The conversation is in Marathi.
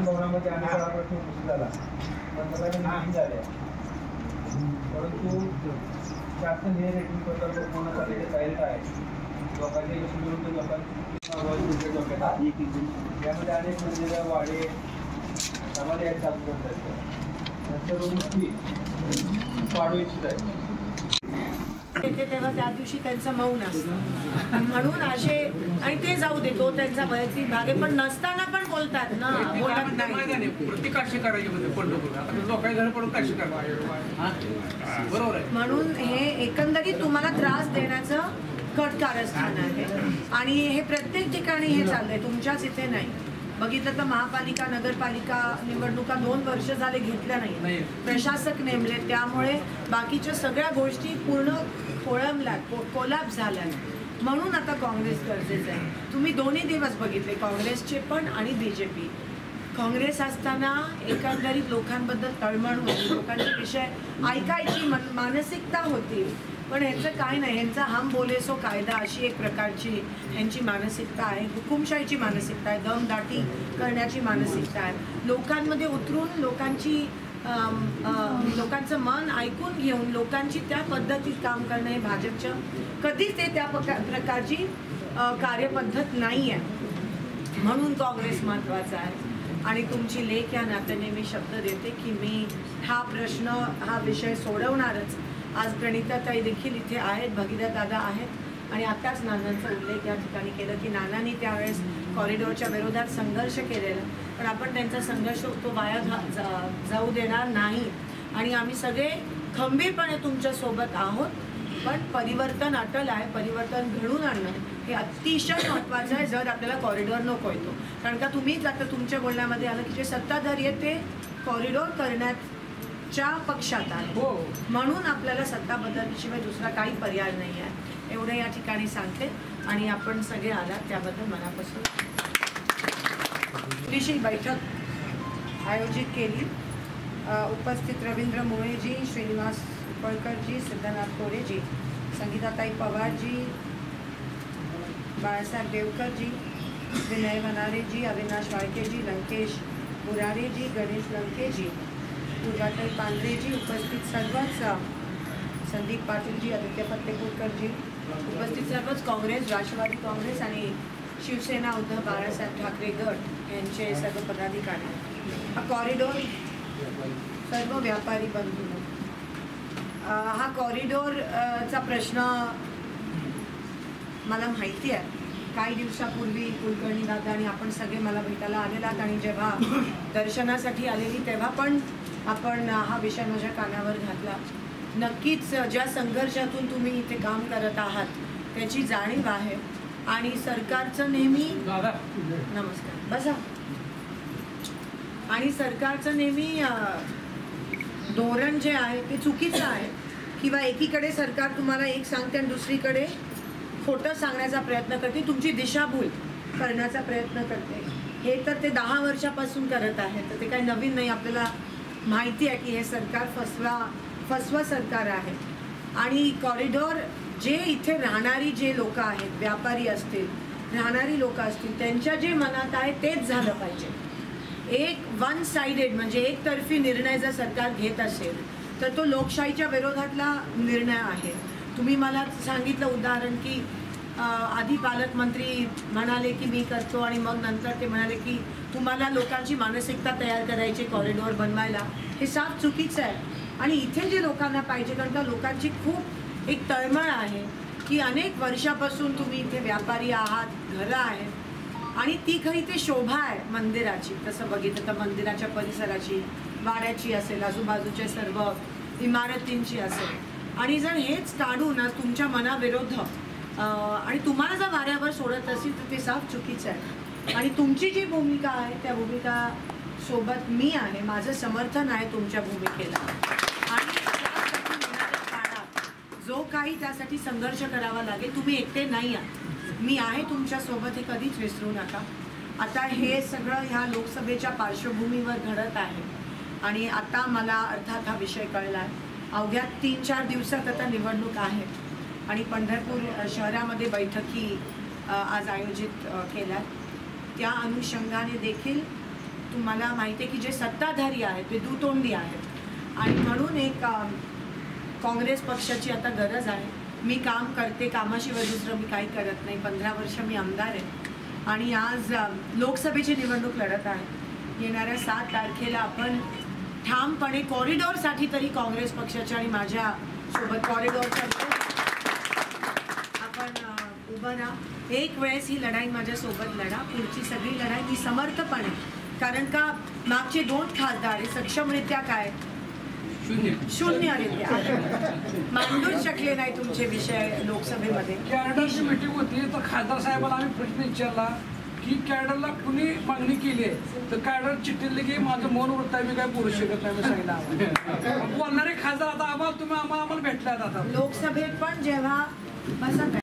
विधानभवनामध्ये अनेक वेळा प्रश्न उपस्थित झाला, मीटिंग झाल्या, परंतु शासन हे रेटिंग प्रकल्प पूर्ण करण्याचे तयारीत आहे. लोकांच्या विरुद्ध लोकांची डोक्यात आहे. यामध्ये अनेक मंदिरं, वाडे, समाधी आहेत चालू करतात. नंतर गोष्टी वाढू इच्छित आहे तेव्हा त्या दिवशी त्यांचं मौन असतं म्हणून असे, आणि ते जाऊ दे, तो त्यांचा वैयक्तिक भाग आहे, पण नसताना पण बोलतात ना, बोलत नाही. प्रतिकाशी करायची बरोबर आहे. म्हणून हे एकंदरीत तुम्हाला त्रास देण्याचं कट कारस्थान आहे आणि हे प्रत्येक ठिकाणी हे चाललंय, तुमच्याच इथे नाही. बघितलं तर महापालिका नगरपालिका निवडणुका 2 वर्ष झाले घेतल्या नाही, प्रशासक नेमले, त्यामुळे बाकीच्या सगळ्या गोष्टी पूर्ण खोळंबल्यात, कोलॅप्स झाल्यात. म्हणून आता काँग्रेस गरजेचं आहे. तुम्ही दोन्ही दिवस बघितले, काँग्रेसचे पण आणि BJP. काँग्रेस असताना एकंदरीत लोकांबद्दल तळमळ होती, लोकांचे विषय ऐकायची मानसिकता होती, पण ह्यांचं काय नाही. ह्यांचा हम बोले सो कायदा अशी एक प्रकारची ह्यांची मानसिकता आहे, हुकुमशाहीची मानसिकता आहे, दमदाटी करण्याची मानसिकता आहे. लोकांमध्ये उतरून लोकांचं मन ऐकून घेऊन लोकांची त्या पद्धतीत काम करणं हे भाजपचं कधीच ते त्या प्रकारची कार्यपद्धत नाही आहे. म्हणून काँग्रेस महत्त्वाचा आहे. आणि तुमची लेख या नात्याने मी शब्द देते की मी हा विषय सोडवणारच. आज प्रणिताताई देखील इथे आहेत, भगीरथ दादा आहेत, आणि आताच नानांचा उल्लेख या ठिकाणी केला की नानांनी त्यावेळेस कॉरिडॉरच्या विरोधात संघर्ष केलेला, पण आपण त्यांचा संघर्ष तो वाया जाऊ देणार नाही. आणि आम्ही सगळे खंबीरपणे तुमच्यासोबत आहोत, पण परिवर्तन अटल आहे. परिवर्तन घडवून आणणं हे अतिशय महत्त्वाचं आहे जर आपल्याला कॉरिडॉर नको येतो. कारण का तुम्हीच आता तुमच्या बोलण्यामध्ये आलं की जे सत्ताधारी आहेत ते कॉरिडॉर करण्याच्या पक्षात आहे, म्हणून आपल्याला सत्ता बदलल्याशिवाय दुसरा काही पर्याय नाही आहे. एवढं या ठिकाणी सांगते आणि आपण सगळे आलात त्याबद्दल मनापासून. छोटीशी बैठक आयोजित केली. उपस्थित रवींद्र मुळेजी, श्रीनिवास उपळकरजी, सिद्धनाथ कोरेजी, संगीताताई पवारजी, बाळासाहेब देवकरजी, विनय वनारेजी, अविनाश वाळकेजी, लंकेश बुरारेजी, गणेश लंकेजी, पूजाताई पांढरेजी, उपस्थित सर्वच संदीप पाटीलजी, आदित्य फत्तेपूरकरजी, उपस्थित सर्वच काँग्रेस, राष्ट्रवादी काँग्रेस आणि शिवसेना उद्धव बाळासाहेब ठाकरे गट यांचे सर्व पदाधिकारी. हा कॉरिडॉर सर्व व्यापारी बंधू, हा कॉरिडॉरचा प्रश्न मला माहिती आहे. काही दिवसापूर्वी कुलकर्णी दादा आणि आपण सगळे मला भेटायला आलेलात आणि जेव्हा दर्शनासाठी आलेली तेव्हा पण आपण हा विषय माझ्या कानावर घातला. नक्कीच ज्या संघर्षातून तुम्ही इथे काम करत आहात त्याची जाणीव आहे आणि सरकारचं नेहमी नमस्कार बसा आणि सरकारचं नेहमी धोरण जे आहे ते चुकीचं आहे किंवा एकीकडे सरकार तुम्हाला एक सांगते आणि दुसरीकडे खोटं सांगण्याचा प्रयत्न करते, तुमची दिशाभूल करण्याचा प्रयत्न करते. हे तर ते 10 वर्षापासून करत आहे, तर ते काही नवीन नाही. आपल्याला माहिती आहे की हे सरकार फसवा सरकार आहे. आणि कॉरिडॉर जे इथे राहणारी जे लोक आहेत, व्यापारी असतील, राहणारी लोक असतील, त्यांच्या जे मनात आहे तेच झालं पाहिजे. एक वन साइडेड म्हणजे एकतर्फी निर्णय जर सरकार घेत असेल तर तो लोकशाहीच्या विरोधातला निर्णय आहे. तुम्ही मला सांगितलं उदाहरण की आधी पालकमंत्री म्हणाले की मी करतो आणि मग नंतर ते म्हणाले की तुम्हाला लोकांची मानसिकता तयार करायची कॉरिडॉर बनवायला. हे साफ चुकीचं आहे. आणि इथे जे लोकांना पाहिजे कारण का लोकांची खूप एक तळमळ आहे की अनेक वर्षापासून तुम्ही इथे व्यापारी आहात, घरं आहेत आणि ती खरी ते शोभा आहे मंदिराची. तसं बघितलं तर मंदिराच्या परिसराची, वाड्याची असेल, आजूबाजूच्या सर्व इमारतींची असेल. आणि जर हेच काढून तुमच्या मनाविरोध आणि तुम्हाला जर वाऱ्यावर सोडत असेल तर ते साफ चुकीचं आहे. आणि तुमची जी भूमिका आहे त्या भूमिका सोबत मी आहे, माझं समर्थन आहे तुमच्या भूमिकेला. आणि जो काही त्यासाठी संघर्ष करावा लागेल, तुम्ही एकटे नाही आहात, मी आहे तुमच्यासोबत, हे कधीच विसरू नका. आता हे सगळं ह्या लोकसभेच्या पार्श्वभूमीवर घडत आहे आणि आता मला अर्थात हा विषय कळला आहे. अवघ्या 3-4 दिवसात आता निवडणूक आहे आणि पंढरपूर शहरामध्ये बैठकी आज आयोजित केल्या. त्या अनुषंगाने देखील तुम्हाला माहिती आहे की जे सत्ताधारी आहेत ते दुतोंडी आहेत आणि म्हणून एक काँग्रेस पक्षाची आता गरज आहे. मी काम करते, कामाशिवाय दुसरं मी काही करत नाही. 15 वर्ष मी आमदार आहे आणि आज लोकसभेची निवडणूक लढत आहे. येणाऱ्या 7 तारखेला आपण ठामपणे कॉरिडॉरसाठी तरी काँग्रेस पक्षाच्या आणि माझ्या सोबत कॉरिडॉरच्या आपण उभं राहा. एक वेळेस ही लढाई माझ्यासोबत लढा. पुढची सगळी लढाई मी समर्थपणे, कारण का मागचे 2 खासदार सक्षमरित्या काय शून्यरित्या मांडूच शकले नाही तुमचे विषय लोकसभेमध्ये. कॅडरची मीटिंग होती तर खासदार साहेबांना आम्ही प्रश्न विचारला की कॅडरला कुणी मागणी केली आहे तर कॅडर चिठ्ठी की माझं मौन व्रत आहे, मी काय बोलू शकत नाही सांगितलं. बोलणारे खासदार आता आम्हाला तुम्ही आम्हाला भेटल्यात आता लोकसभेत पण जेव्हा बसा